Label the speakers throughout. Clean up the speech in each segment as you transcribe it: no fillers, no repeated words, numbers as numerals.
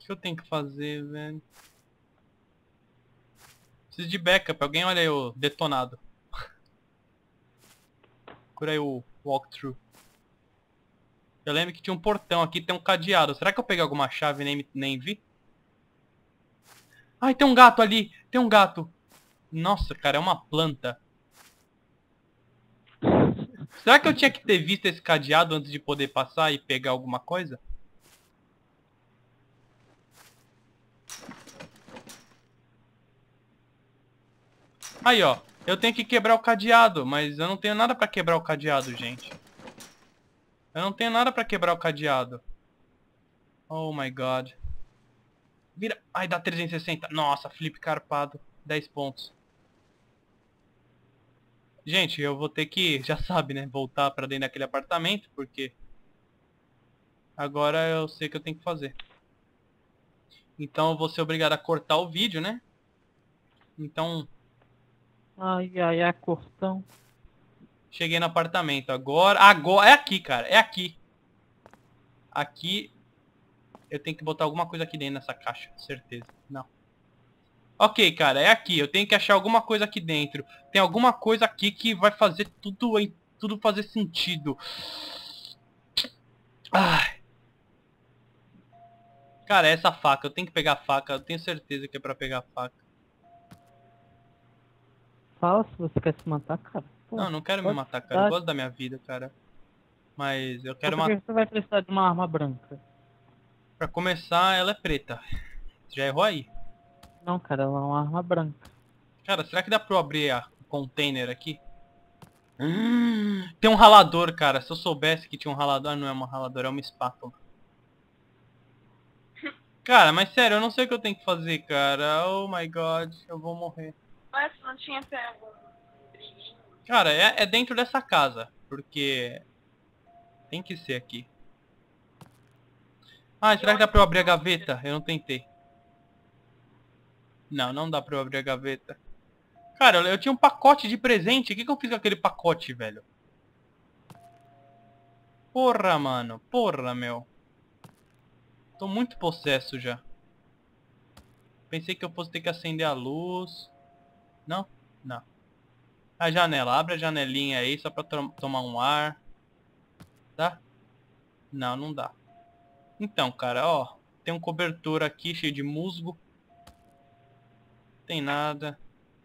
Speaker 1: que eu tenho que fazer, velho? Preciso de backup. Alguém olha aí o detonado. Procura aí o walkthrough. Eu lembro que tinha um portão aqui, tem um cadeado. Será que eu peguei alguma chave e nem vi? Ai, tem um gato ali. Tem um gato. Nossa, cara, é uma planta. Será que eu tinha que ter visto esse cadeado antes de poder passar e pegar alguma coisa? Aí, ó. Eu tenho que quebrar o cadeado, mas eu não tenho nada pra quebrar o cadeado, gente. Eu não tenho nada pra quebrar o cadeado. Oh my god. Vira. Ai, dá 360. Nossa, flip carpado. 10 pontos. Gente, eu vou ter que, já sabe, né? Voltar pra dentro daquele apartamento, porque agora eu sei o que eu tenho que fazer. Então eu vou ser obrigado a cortar o vídeo, né? Então,
Speaker 2: Ai, ai, ai, cortão.
Speaker 1: cheguei no apartamento. Agora, é aqui, cara. É aqui. Aqui, eu tenho que botar alguma coisa aqui dentro nessa caixa, certeza. Não. Ok, cara, é aqui. Eu tenho que achar alguma coisa aqui dentro. Tem alguma coisa aqui que vai fazer tudo fazer sentido. Ai. Cara, é essa faca. Eu tenho que pegar a faca. Eu tenho certeza que é pra pegar a faca.
Speaker 2: Fala se você quer se matar, cara. Pô,
Speaker 1: Não, não quero me
Speaker 2: pode
Speaker 1: matar, cara. Eu
Speaker 2: dar.
Speaker 1: gosto da minha vida, cara. Mas eu
Speaker 2: Só
Speaker 1: quero
Speaker 2: porque
Speaker 1: matar.
Speaker 2: você vai precisar de uma arma branca.
Speaker 1: Pra começar, ela é preta. Já errou aí.
Speaker 2: Não, cara, ela é uma arma branca.
Speaker 1: Cara, será que dá pra eu abrir o container aqui? Tem um ralador, cara. Se eu soubesse que tinha um ralador... Ah, não é um ralador, é uma espátula. Cara, mas sério, eu não sei o que eu tenho que fazer, cara. Oh my god, eu vou morrer.
Speaker 3: Mas não tinha pego.
Speaker 1: Cara, é dentro dessa casa. Porque... tem que ser aqui. Ah, será que dá pra eu abrir a gaveta? Eu não tentei. Não, não dá pra eu abrir a gaveta. Cara, eu tinha um pacote de presente. O que eu fiz com aquele pacote, velho? Porra, mano. Porra, meu. Tô muito possesso já. Pensei que eu fosse ter que acender a luz. Não? Não. A janela. Abre a janelinha aí só pra tomar um ar. Dá? Não, não dá. Então, cara, ó. Tem um cobertor aqui cheio de musgo. Tem nada.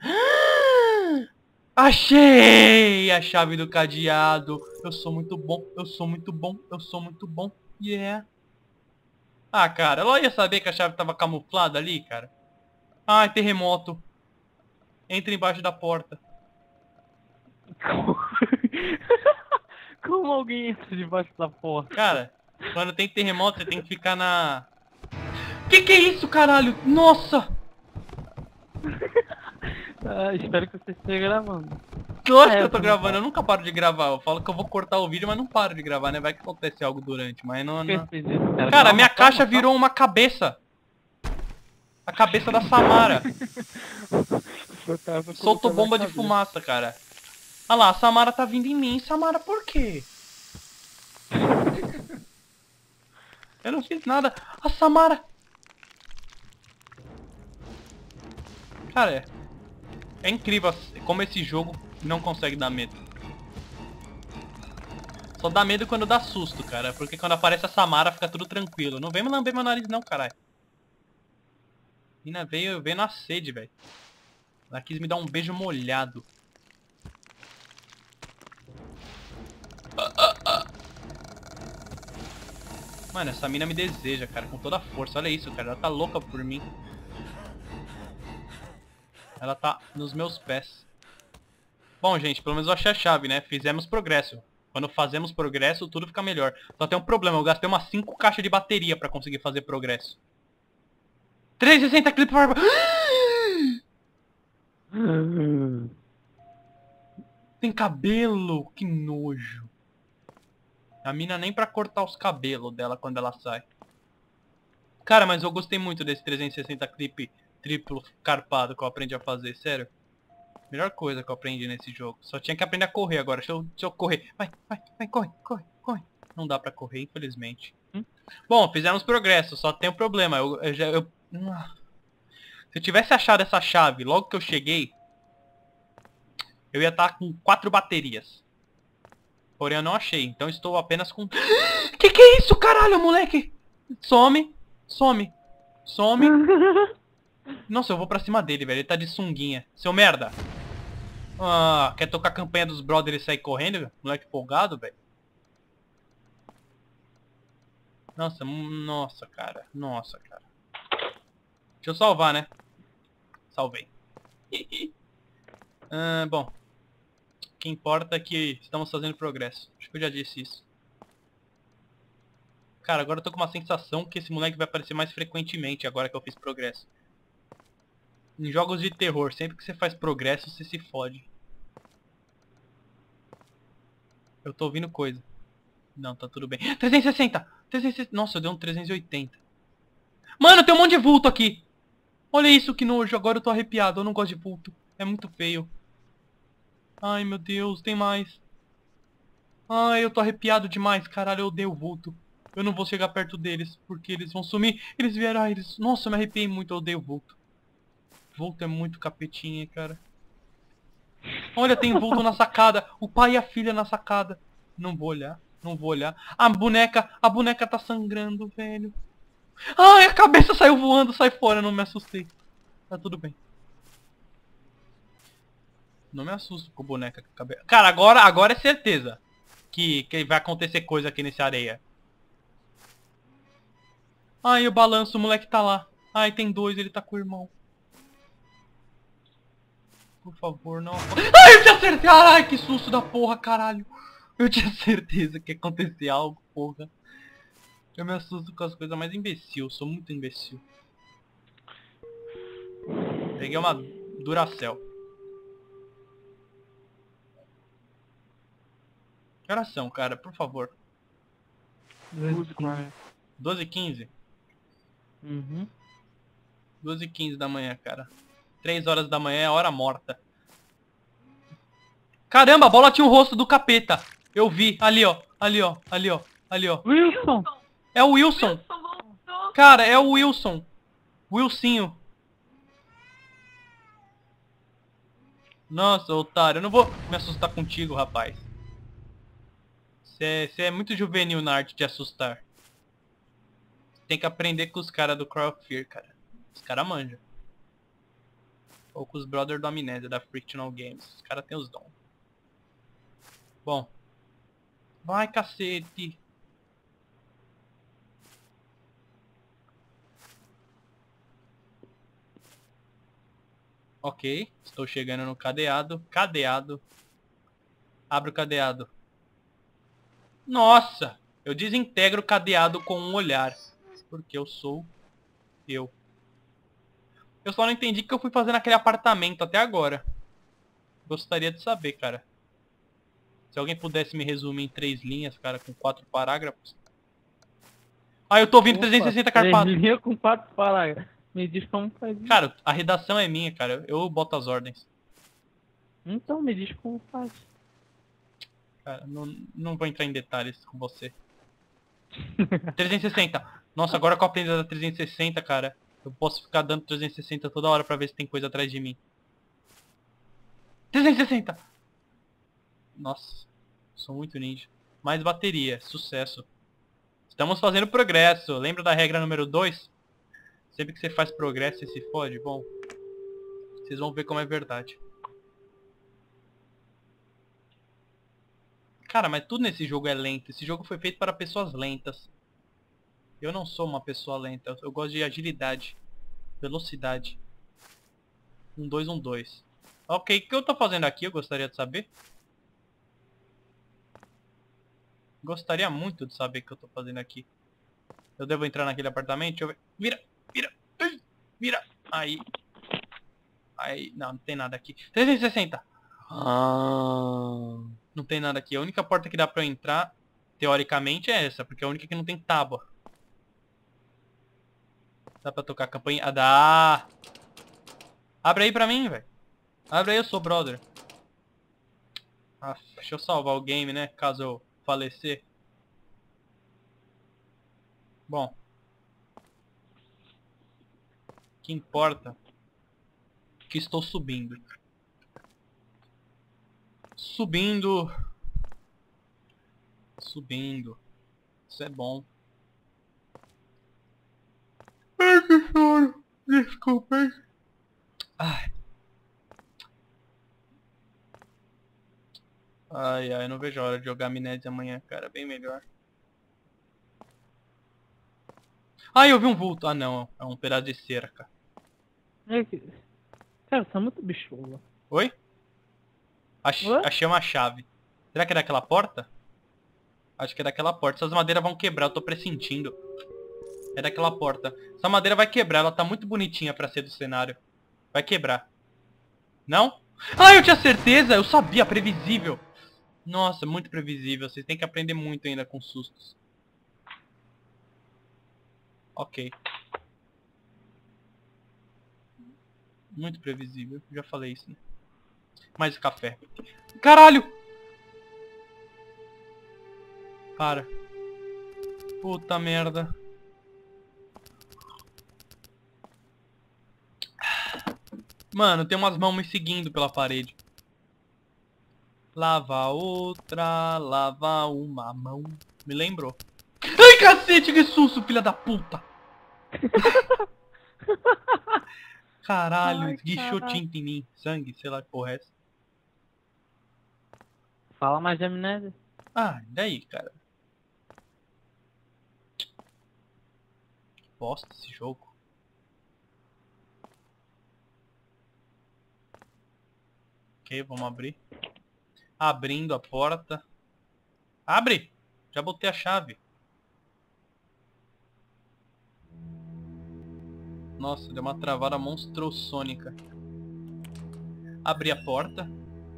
Speaker 1: Achei a chave do cadeado. Eu sou muito bom. Eu sou muito bom. Eu sou muito bom. Yeah. Ah, cara, ela ia saber que a chave tava camuflada ali, cara. Ai, terremoto. Entra embaixo da porta.
Speaker 2: Como alguém entra debaixo da porta?
Speaker 1: Cara, quando tem terremoto, você tem que ficar na... Que é isso, caralho? Nossa!
Speaker 2: Ah, espero que você esteja gravando.
Speaker 1: Lógico que eu tô
Speaker 2: Essa não
Speaker 1: gravando,
Speaker 2: tá.
Speaker 1: eu nunca paro de gravar. Eu falo que eu vou cortar o vídeo, mas não paro de gravar, né? Vai que acontece algo durante, mas não...
Speaker 2: Por que você fez isso, cara?
Speaker 1: Cara,
Speaker 2: Calma,
Speaker 1: minha caixa
Speaker 2: calma,
Speaker 1: virou uma cabeça. A cabeça da Samara.
Speaker 2: Eu tava
Speaker 1: Soltou
Speaker 2: colocando na
Speaker 1: bomba de
Speaker 2: cabeça.
Speaker 1: fumaça, cara. Olha lá, a Samara tá vindo em mim. Samara, por quê? Eu não fiz nada. A Samara... Cara, é incrível como esse jogo não consegue dar medo. Só dá medo quando dá susto, cara. Porque quando aparece a Samara fica tudo tranquilo. Não vem me lamber meu nariz não, caralho. Mina veio na sede, velho. Ela quis me dar um beijo molhado. Mano, essa mina me deseja, cara, com toda a força. Olha isso, cara. Ela tá louca por mim. Ela tá nos meus pés. Bom, gente, pelo menos eu achei a chave, né? Fizemos progresso. Quando fazemos progresso, tudo fica melhor. Só tem um problema, eu gastei umas 5 caixas de bateria pra conseguir fazer progresso. 360 clipe para... Tem cabelo, que nojo. A mina nem pra cortar os cabelos dela quando ela sai. Cara, mas eu gostei muito desse 360 clipe triplo carpado que eu aprendi a fazer, sério. Melhor coisa que eu aprendi nesse jogo. Só tinha que aprender a correr agora. Deixa eu correr. Vai, corre. Não dá pra correr, infelizmente. Bom, fizemos progresso, só tem um problema. Se eu tivesse achado essa chave logo que eu cheguei, eu ia estar com 4 baterias. Porém eu não achei, então estou apenas com... Que é isso, caralho, moleque? Some, some, some. Nossa, eu vou pra cima dele, velho. Ele tá de sunguinha. Seu merda. Ah, quer tocar a campanha dos brothers e sair correndo, velho? Moleque folgado, velho. Nossa, nossa, cara. Nossa, cara. Deixa eu salvar, né? Salvei. Bom. O que importa é que estamos fazendo progresso. Acho que eu já disse isso. Cara, agora eu tô com uma sensação que esse moleque vai aparecer mais frequentemente agora que eu fiz progresso. Em jogos de terror, sempre que você faz progresso, você se fode. Eu tô ouvindo coisa. Não, tá tudo bem. 360! 360! Nossa, eu dei um 380. Mano, tem um monte de vulto aqui! Olha isso, que nojo. Agora eu tô arrepiado. Eu não gosto de vulto. É muito feio. Ai, meu Deus, tem mais. Ai, eu tô arrepiado demais. Caralho, eu odeio vulto. Eu não vou chegar perto deles, porque eles vão sumir. Eles vieram, ai, eles... Nossa, eu me arrepiei muito, eu odeio vulto. Vulto é muito capetinha, cara. Olha, tem vulto na sacada. O pai e a filha na sacada. Não vou olhar, não vou olhar. A boneca tá sangrando, velho. Ai, a cabeça saiu voando, sai fora, não me assustei. Tá tudo bem. Não me assusto com boneca com a cabeça. Cara, agora é certeza que vai acontecer coisa aqui nesse areia. Ai, o balanço, o moleque tá lá. Ai, tem 2, ele tá com o irmão. Por favor, não... Ai, eu tinha acertado! Ai, que susto da porra, caralho. Eu tinha certeza que ia acontecer algo, porra. Eu me assusto com as coisas mais imbecil. Eu sou muito imbecil. Peguei uma Duracell. Que horas são, cara? Por favor. 12h15?
Speaker 2: Uhum.
Speaker 1: 12h15 da manhã, cara. 3 horas da manhã é a hora morta. Caramba, a bola tinha o rosto do capeta. Eu vi. Ali, ó. Ali, ó. Ali, ó. Ali, ó.
Speaker 2: Wilson!
Speaker 1: É o Wilson.
Speaker 3: Wilson voltou.
Speaker 1: Cara, é o Wilson. Wilsinho. Nossa, otário. Eu não vou me assustar contigo, rapaz. Você é muito juvenil na arte de assustar. Tem que aprender com os caras do Cry of Fear, cara. Os caras manjam. Ou com os brothers do Amnésia, da Frictional Games. Os caras têm os dons. Bom. Vai, cacete. Ok. Estou chegando no cadeado. Cadeado. Abre o cadeado. Nossa! Eu desintegro o cadeado com um olhar. Porque eu sou eu. Eu só não entendi o que eu fui fazer naquele apartamento até agora. Gostaria de saber, cara. Se alguém pudesse me resumir em 3 linhas, cara, com 4 parágrafos. Ah, eu tô ouvindo 360 carpado.
Speaker 2: Linha com 4 parágrafos. Me diz como faz isso.
Speaker 1: Cara, a redação é minha, cara. Eu boto as ordens.
Speaker 2: Então, me diz como faz.
Speaker 1: Cara, não vou entrar em detalhes com você. 360. Nossa, agora com a aprendizagem da 360, cara, eu posso ficar dando 360 toda hora pra ver se tem coisa atrás de mim. 360! Nossa, sou muito ninja. Mais bateria, sucesso. Estamos fazendo progresso. Lembra da regra número 2? Sempre que você faz progresso, você se fode. Bom, vocês vão ver como é verdade. Cara, mas tudo nesse jogo é lento. Esse jogo foi feito para pessoas lentas. Eu não sou uma pessoa lenta. Eu gosto de agilidade. Velocidade. 1, 2, 1, 2. Ok, o que eu tô fazendo aqui? Eu gostaria de saber. Gostaria muito de saber o que eu tô fazendo aqui. Eu devo entrar naquele apartamento? Deixa eu ver. Vira! Vira! Vira! Aí. Aí. Não tem nada aqui. 360! Não tem nada aqui. A única porta que dá pra eu entrar, teoricamente, é essa. Porque é a única que não tem tábua. Dá pra tocar a campainha? Ah, dá! Abre aí pra mim, velho. Abre aí, eu sou brother. Ah, deixa eu salvar o game, né? Caso eu falecer. Bom. O que importa é que estou subindo. Subindo. Subindo. Isso é bom. Ai, que choro. Desculpa. Ai. Ai, ai, não vejo a hora de jogar Amnésia amanhã, cara. Bem melhor. Ai, eu vi um vulto. Ah, não. É um pedaço de cerca.
Speaker 2: Cara, você é muito bichola.
Speaker 1: Oi? Achei uma chave. Será que é daquela porta? Acho que é daquela porta. Essas madeiras vão quebrar, eu tô pressentindo. É daquela porta. Essa madeira vai quebrar, ela tá muito bonitinha pra ser do cenário. Vai quebrar. Não? Ah, eu tinha certeza! Eu sabia, previsível. Nossa, muito previsível. Vocês têm que aprender muito ainda com sustos. Ok. Muito previsível. Já falei isso, né? Mais café. Caralho! Cara. Puta merda. Mano, tem umas mãos me seguindo pela parede. Lava outra, lava uma mão. Me lembrou. Ai, cacete, que susto, filha da puta! Caralho, esguichou tinta em mim. Sangue, sei lá que porra é essa.
Speaker 2: Fala mais de Amnésia.
Speaker 1: Ah, daí, cara. Bosta esse jogo. Ok, vamos abrir. Abrindo a porta. Abre! Já botei a chave. Nossa, deu uma travada monstruossônica. Abri a porta.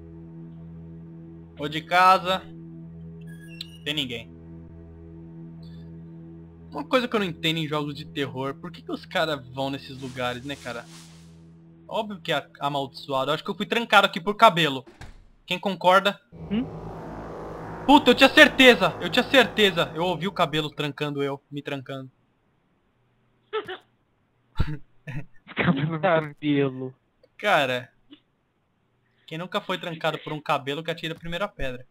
Speaker 1: Vou de casa. Tem ninguém. Uma coisa que eu não entendo em jogos de terror. Por que os caras vão nesses lugares, né, cara? Óbvio que é amaldiçoado. Eu acho que eu fui trancado aqui por cabelo. Quem concorda? Puta, eu tinha certeza. Eu tinha certeza. Eu ouvi o cabelo trancando eu. Me trancando.
Speaker 2: Cabelo.
Speaker 1: Cara. Quem nunca foi trancado por um cabelo que atira a primeira pedra.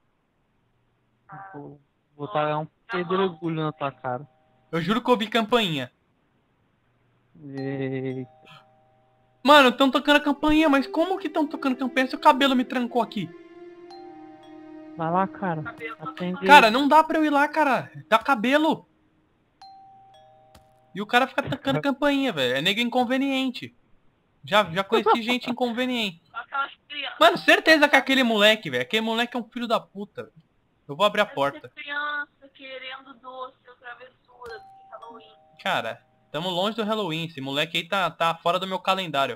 Speaker 2: Vou tacar um pedregulho na tua cara.
Speaker 1: Eu juro que eu ouvi campainha.
Speaker 2: Eita.
Speaker 1: Mano, estão tocando a campainha, mas como que estão tocando campainha se o cabelo me trancou aqui?
Speaker 2: Vai lá, cara. Atende.
Speaker 1: Cara, não dá pra eu ir lá, cara. Dá cabelo. E o cara fica tocando campainha, velho. É nego inconveniente. Já conheci gente inconveniente.
Speaker 3: Aquelas crianças.
Speaker 1: Mano, certeza que é aquele moleque, velho. Aquele moleque é um filho da puta. Eu vou abrir a porta.
Speaker 3: Criança querendo doce ou travessura de Halloween.
Speaker 1: Cara, tamo longe do Halloween. Esse moleque aí tá fora do meu calendário.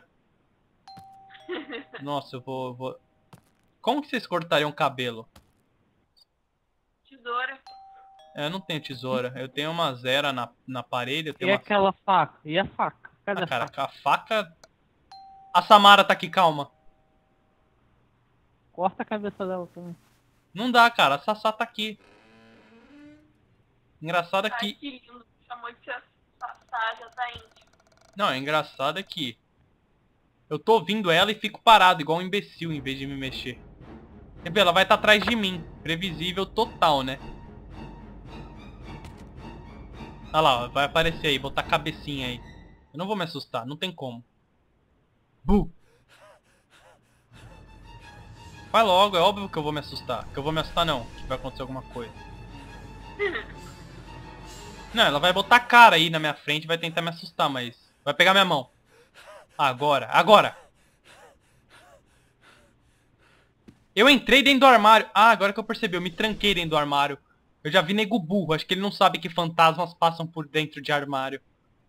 Speaker 1: Nossa, eu vou... Como que vocês cortariam cabelo?
Speaker 3: Tesoura.
Speaker 1: Eu não tenho tesoura. Eu tenho uma zera na parede. Eu tenho
Speaker 2: E
Speaker 1: uma...
Speaker 2: aquela faca? E a faca? Cadê
Speaker 1: Ah,
Speaker 2: a
Speaker 1: cara,
Speaker 2: faca?
Speaker 1: a faca... A Samara tá aqui, calma.
Speaker 2: Corta a cabeça dela também.
Speaker 1: Não dá, cara. A Sassá tá aqui. Engraçado é
Speaker 3: Ai,
Speaker 1: que...
Speaker 3: que lindo. Chamou de Sassá, já tá íntimo.
Speaker 1: Não, é engraçado é que... Eu tô ouvindo ela e fico parado, igual um imbecil, em vez de me mexer. Quer ver, ela vai estar atrás de mim. Previsível total, né? Olha lá, ó, vai aparecer aí, botar cabecinha aí. Eu não vou me assustar, não tem como. Bu! Vai logo, é óbvio que eu vou me assustar. Que eu vou me assustar não, que vai acontecer alguma coisa. Não, ela vai botar a cara aí na minha frente e vai tentar me assustar, mas... Vai pegar minha mão. Agora, agora! Eu entrei dentro do armário. Ah, agora que eu percebi, eu me tranquei dentro do armário. Eu já vi nego burro, acho que ele não sabe que fantasmas passam por dentro de armário.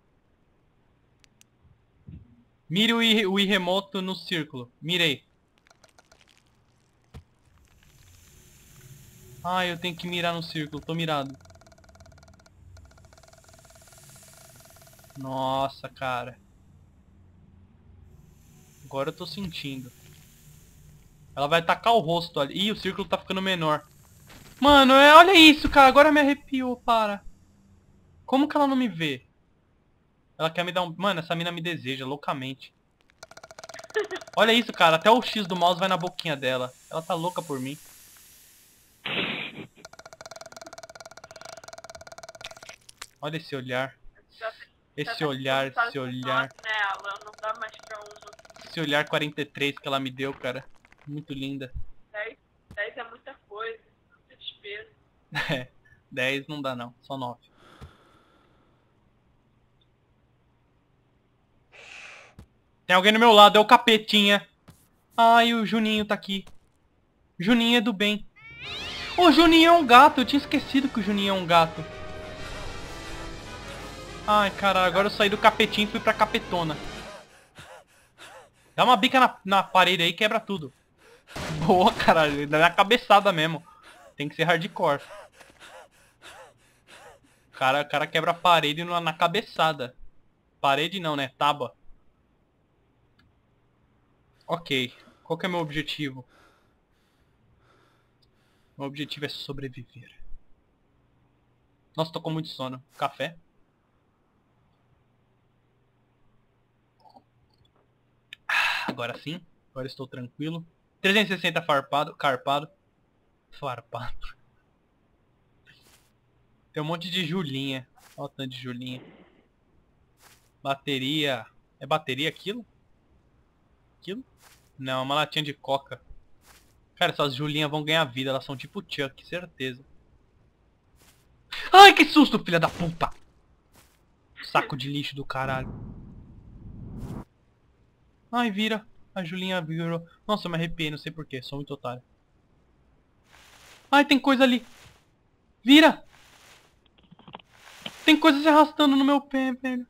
Speaker 1: Mire o I remoto no círculo. Mirei. Ah, eu tenho que mirar no círculo, tô mirado. Nossa, cara. Agora eu tô sentindo. Ela vai tacar o rosto ali. Ih, o círculo tá ficando menor. Mano, olha isso, cara. Agora me arrepiou, para. Como que ela não me vê? Ela quer me dar um... Mano, essa mina me deseja loucamente. Olha isso, cara. Até o X do mouse vai na boquinha dela. Ela tá louca por mim. Olha esse olhar. Esse olhar, esse olhar.
Speaker 3: Nela, não dá mais pra uma.
Speaker 1: Esse olhar 43 que ela me deu, cara. Muito linda.
Speaker 3: 10 é muita coisa. Muita despesa.
Speaker 1: É, 10 não dá não, só 9. Tem alguém no meu lado, é o Capetinha. Ai, o Juninho tá aqui. Juninho é do bem. O Juninho é um gato, eu tinha esquecido que o Juninho é um gato. Ai, caralho, agora eu saí do Capetinho e fui pra Capetona. Dá uma bica na parede aí e quebra tudo. Boa, caralho, dá na cabeçada mesmo. Tem que ser hardcore. O cara quebra a parede na cabeçada. Parede não, né? Tábua. Ok. Qual que é meu objetivo? Meu objetivo é sobreviver. Nossa, tô com muito sono. Café? Agora sim. Agora estou tranquilo. 360 farpado. Carpado. Farpado. Tem um monte de Julinha. Olha o tanto de Julinha. Bateria. É bateria aquilo? Aquilo? Não, é uma latinha de coca. Cara, essas Julinhas vão ganhar vida. Elas são tipo Chuck, certeza. Ai, que susto, filha da puta! Saco de lixo do caralho. Ai, vira. A Julinha virou. Nossa, eu me arrepiei, não sei porquê. Sou muito otário. Ai, tem coisa ali. Vira! Tem coisa se arrastando no meu pé, velho.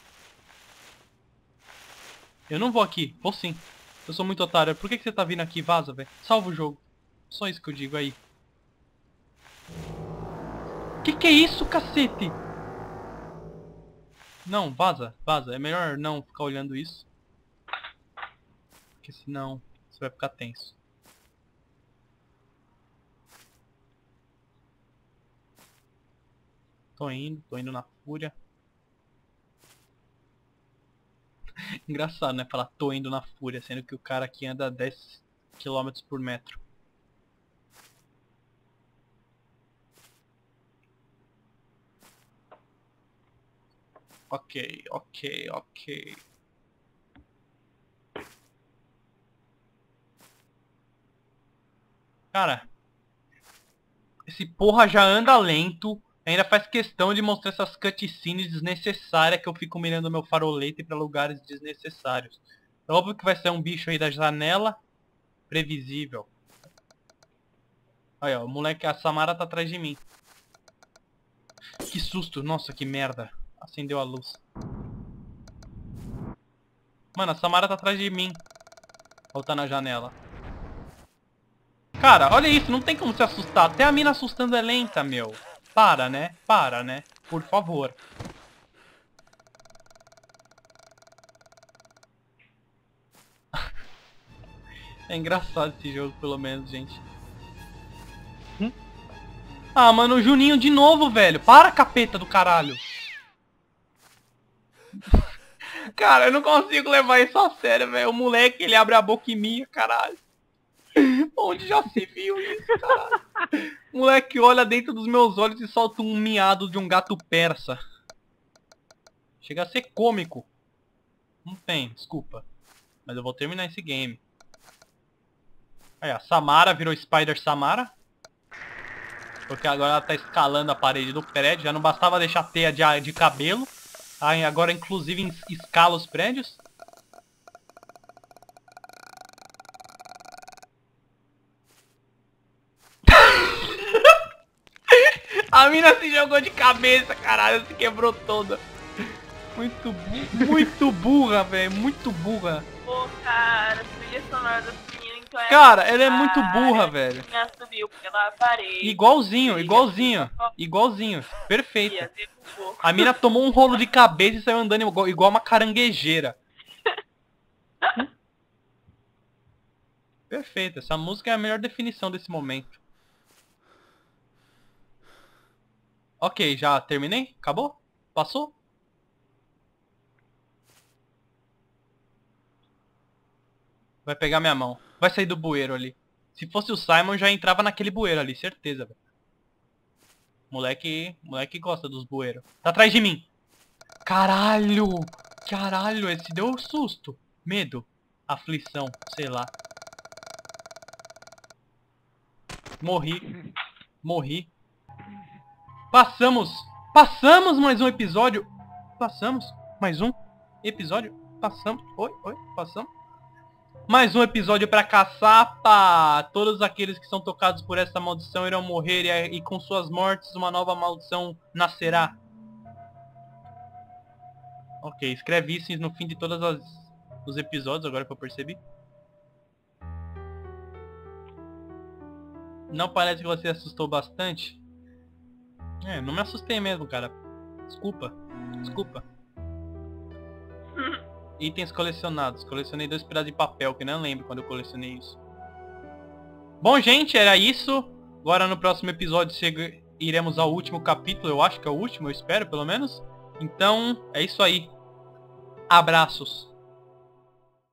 Speaker 1: Eu não vou aqui. Vou sim. Eu sou muito otário. Por que você tá vindo aqui? Vaza, velho. Salva o jogo. Só isso que eu digo aí. Que é isso, cacete? Não, vaza, vaza. É melhor não ficar olhando isso. Porque senão você vai ficar tenso. Tô indo na fúria. Engraçado, né? Falar tô indo na fúria, sendo que o cara aqui anda 10 km por metro. Ok, ok, ok. Cara, esse porra já anda lento. Ainda faz questão de mostrar essas cutscenes desnecessárias que eu fico mirando meu farolete pra lugares desnecessários. É óbvio que vai ser um bicho aí da janela. Previsível. Aí, ó, o moleque, a Samara tá atrás de mim. Que susto, nossa, que merda. Acendeu a luz. Mano, a Samara tá atrás de mim. Ou tá na janela. Cara, olha isso, não tem como se assustar. Até a mina assustando é lenta, meu. Para, né? Para, né? Por favor. É engraçado esse jogo, pelo menos, gente. Ah, mano, o Juninho de novo, velho. Para, capeta do caralho. Cara, eu não consigo levar isso a sério, velho. O moleque, ele abre a boca e mia, caralho. Onde já se viu isso, caralho? O moleque olha dentro dos meus olhos e solta um miado de um gato persa. Chega a ser cômico. Não tem, desculpa. Mas eu vou terminar esse game. Aí, a Samara virou Spider Samara. Porque agora ela tá escalando a parede do prédio. Já não bastava deixar teia de cabelo. Aí agora inclusive escala os prédios. A mina se jogou de cabeça, caralho. Se quebrou toda. Muito burra, velho. Muito burra.
Speaker 3: Pô, cara, trilha sonora do menino, então é.
Speaker 1: Cara, ela é muito burra, velho.
Speaker 3: Minha subiu pela parede.
Speaker 1: Igualzinho, igualzinho. Igualzinho. Perfeito.
Speaker 3: Derrubou.
Speaker 1: A mina tomou um rolo de cabeça e saiu andando igual uma caranguejeira. Perfeito. Essa música é a melhor definição desse momento. Ok, já terminei? Acabou? Passou? Vai pegar minha mão. Vai sair do bueiro ali. Se fosse o Simon, já entrava naquele bueiro ali, certeza, velho. Moleque gosta dos bueiros. Tá atrás de mim. Caralho! Caralho, esse deu um susto. Medo. Aflição, sei lá. Morri. Morri. Passamos mais um episódio. Passamos mais um episódio. Passamos. Oi, passamos. Mais um episódio pra caçapa. Todos aqueles que são tocados por essa maldição irão morrer e com suas mortes uma nova maldição nascerá. Ok, escreve isso no fim de todos os episódios, agora que eu percebi. Não parece que você assustou bastante? É, não me assustei mesmo, cara. Desculpa. Itens colecionados. Colecionei 2 pedaços de papel, que não lembro quando eu colecionei isso. Bom, gente, era isso. Agora no próximo episódio iremos ao último capítulo. Eu acho que é o último, eu espero, pelo menos. Então, é isso aí. Abraços.